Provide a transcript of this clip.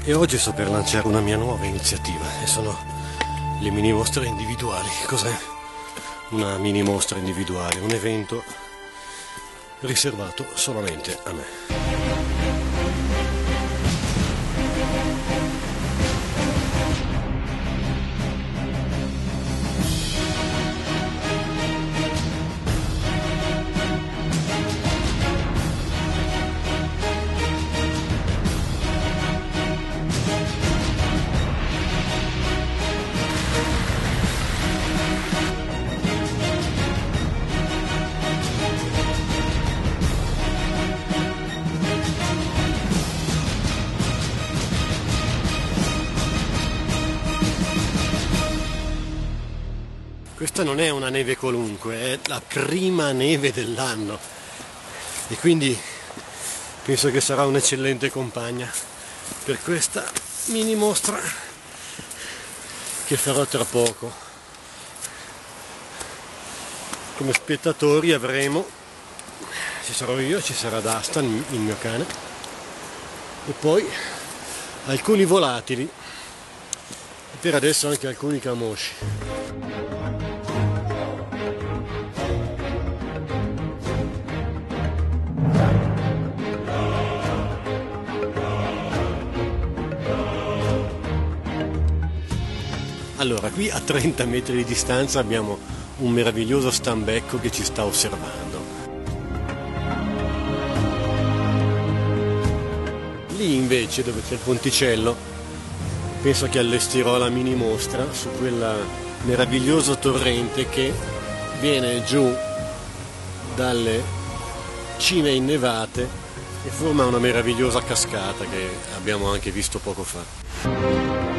E oggi sto per lanciare una mia nuova iniziativa e sono le mini mostre individuali. Cos'è? Una mini mostra individuale, un evento riservato solamente a me. Questa non è una neve qualunque, è la prima neve dell'anno e quindi penso che sarà un'eccellente compagna per questa mini mostra che farò tra poco. Come spettatori avremo, ci sarò io, ci sarà Dustin, il mio cane, e poi alcuni volatili e per adesso anche alcuni camosci. Allora, qui a 30 metri di distanza abbiamo un meraviglioso stambecco che ci sta osservando. Lì invece, dove c'è il ponticello, penso che allestirò la mini mostra su quel meraviglioso torrente che viene giù dalle cime innevate e forma una meravigliosa cascata che abbiamo anche visto poco fa.